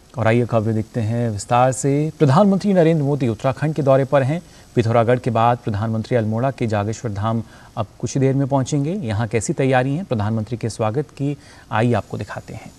और आइए खबरें देखते हैं विस्तार से। प्रधानमंत्री नरेंद्र मोदी उत्तराखंड के दौरे पर हैं। पिथौरागढ़ के बाद प्रधानमंत्री अल्मोड़ा के जागेश्वर धाम अब कुछ देर में पहुंचेंगे। यहां कैसी तैयारी है प्रधानमंत्री के स्वागत की, आइए आपको दिखाते हैं।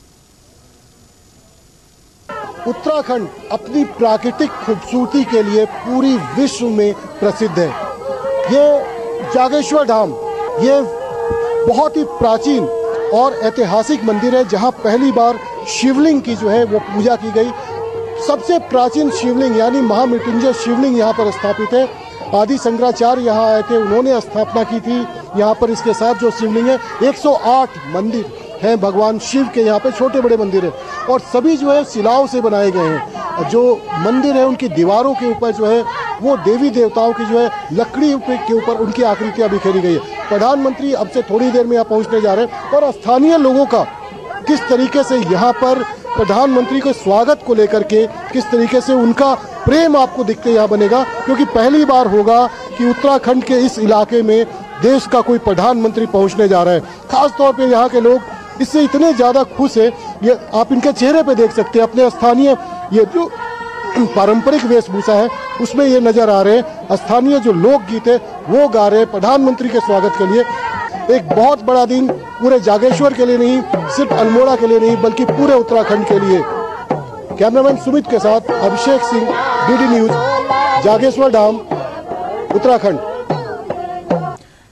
उत्तराखंड अपनी प्राकृतिक खूबसूरती के लिए पूरी विश्व में प्रसिद्ध है। ये जागेश्वर धाम ये बहुत ही प्राचीन और ऐतिहासिक मंदिर है, जहां पहली बार शिवलिंग की जो है वो पूजा की गई। सबसे प्राचीन शिवलिंग यानी महामृत्युंजय शिवलिंग यहाँ पर स्थापित है। आदि शंकराचार्य यहाँ आए थे, उन्होंने स्थापना की थी यहाँ पर। इसके साथ जो शिवलिंग है 108 मंदिर हैं भगवान शिव के, यहाँ पे छोटे बड़े मंदिर है और सभी जो है शिलाओं से बनाए गए हैं। जो मंदिर है उनकी दीवारों के ऊपर जो है वो देवी देवताओं की जो है लकड़ी के ऊपर उनकी आकृतियां बिखेरी गई है। प्रधानमंत्री अब से थोड़ी देर में यहाँ पहुंचने जा रहे हैं और स्थानीय लोगों का किस तरीके से यहाँ पर प्रधानमंत्री के स्वागत को लेकर के किस तरीके से उनका प्रेम आपको दिखते यहाँ बनेगा, क्योंकि पहली बार होगा कि उत्तराखंड के इस इलाके में देश का कोई प्रधानमंत्री पहुंचने जा रहा है। खास तौर पे यहाँ के लोग इससे इतने ज्यादा खुश है, ये आप इनके चेहरे पे देख सकते हैं। अपने स्थानीय ये जो पारंपरिक वेशभूषा है उसमें ये नजर आ रहे हैं। स्थानीय जो लोकगीत है वो गा रहे हैं प्रधानमंत्री के स्वागत के लिए। एक बहुत बड़ा दिन पूरे जागेश्वर के लिए नहीं, सिर्फ अल्मोड़ा के लिए नहीं, बल्कि पूरे उत्तराखंड के लिए। कैमरामैन सुमित के साथ अभिषेक सिंह, डीडी न्यूज, जागेश्वर धाम, उत्तराखंड।